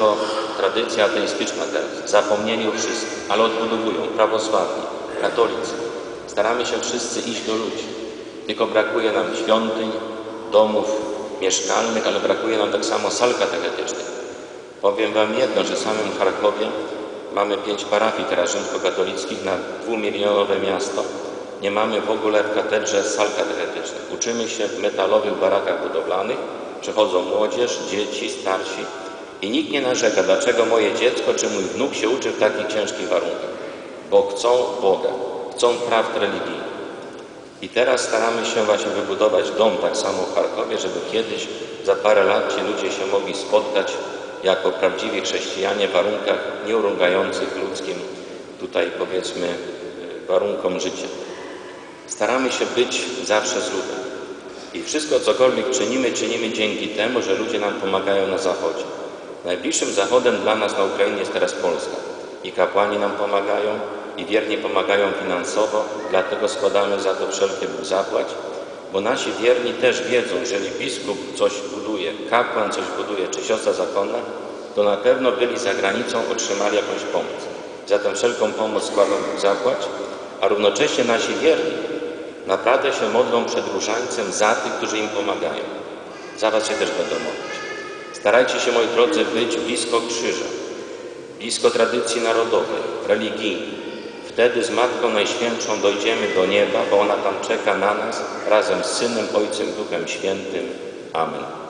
tylko tradycja ateistyczna teraz. Zapomnieli o wszystkim, ale odbudowują prawosławni, katolicy. Staramy się wszyscy iść do ludzi. Tylko brakuje nam świątyń, domów mieszkalnych, ale brakuje nam tak samo sal katechetycznych. Powiem wam jedno, że w samym Charkowie mamy 5 parafii teraz rzymskokatolickich na 2-milionowe miasto. Nie mamy w ogóle w katedrze sal katechetycznych. Uczymy się w metalowych barakach budowlanych, przychodzą młodzież, dzieci, starsi i nikt nie narzeka, dlaczego moje dziecko czy mój wnuk się uczy w takich ciężkich warunkach. Bo chcą Boga, chcą prawd religijnych. I teraz staramy się właśnie wybudować dom tak samo w Charkowie, żeby kiedyś, za parę lat ci ludzie się mogli spotkać jako prawdziwi chrześcijanie w warunkach nieurągających ludzkim, tutaj powiedzmy, warunkom życia. Staramy się być zawsze z ludem. I wszystko, cokolwiek czynimy, czynimy dzięki temu, że ludzie nam pomagają na Zachodzie. Najbliższym Zachodem dla nas na Ukrainie jest teraz Polska. I kapłani nam pomagają, i wierni pomagają finansowo, dlatego składamy za to wszelkie Bóg zapłać, bo nasi wierni też wiedzą, że jeżeli biskup coś buduje, kapłan coś buduje, czy siostra zakonna, to na pewno byli za granicą, otrzymali jakąś pomoc. Zatem wszelką pomoc składą Bóg zapłać, a równocześnie nasi wierni naprawdę się modlą przed różańcem za tych, którzy im pomagają. Za was się też będą modlić. Starajcie się, moi drodzy, być blisko krzyża, blisko tradycji narodowej, religijnej. Wtedy z Matką Najświętszą dojdziemy do nieba, bo ona tam czeka na nas razem z Synem, Ojcem, Duchem Świętym. Amen.